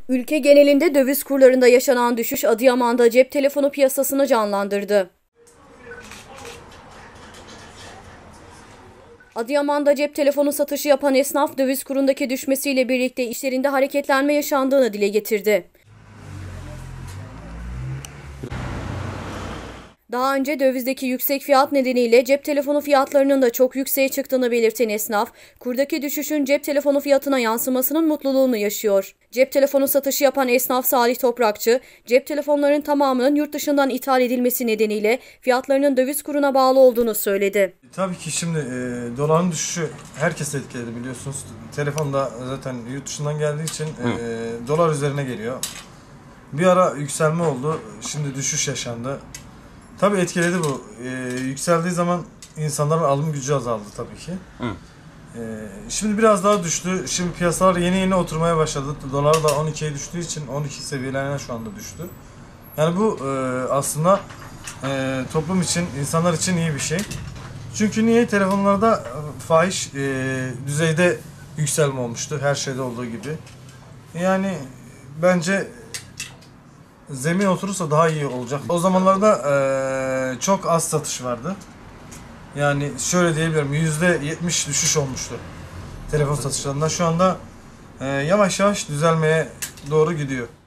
Ülke genelinde döviz kurlarında yaşanan düşüş Adıyaman'da cep telefonu piyasasını canlandırdı. Adıyaman'da cep telefonu satışı yapan esnaf döviz kurundaki düşmesiyle birlikte işlerinde hareketlenme yaşandığını dile getirdi. Daha önce dövizdeki yüksek fiyat nedeniyle cep telefonu fiyatlarının da çok yükseğe çıktığını belirten esnaf, kurdaki düşüşün cep telefonu fiyatına yansımasının mutluluğunu yaşıyor. Cep telefonu satışı yapan esnaf Salih Toprakçı, cep telefonlarının tamamının yurt dışından ithal edilmesi nedeniyle fiyatlarının döviz kuruna bağlı olduğunu söyledi. Tabii ki şimdi doların düşüşü herkes etkiledi biliyorsunuz. Telefon da zaten yurt dışından geldiği için dolar üzerine geliyor. Bir ara yükselme oldu, şimdi düşüş yaşandı. Tabii etkiledi bu. Yükseldiği zaman insanların alım gücü azaldı tabii ki. Şimdi biraz daha düştü. Şimdi piyasalar yeni oturmaya başladı. Dolar da 12'ye düştüğü için 12 seviyelerine şu anda düştü. Yani bu aslında toplum için, insanlar için iyi bir şey. Çünkü niye? Telefonlarda fahiş düzeyde yükselme olmuştu. Her şeyde olduğu gibi. Yani bence zemin oturursa daha iyi olacak. O zamanlarda çok az satış vardı. Yani şöyle diyebilirim, %70 düşüş olmuştu telefon satışlarında. Şu anda yavaş yavaş düzelmeye doğru gidiyor.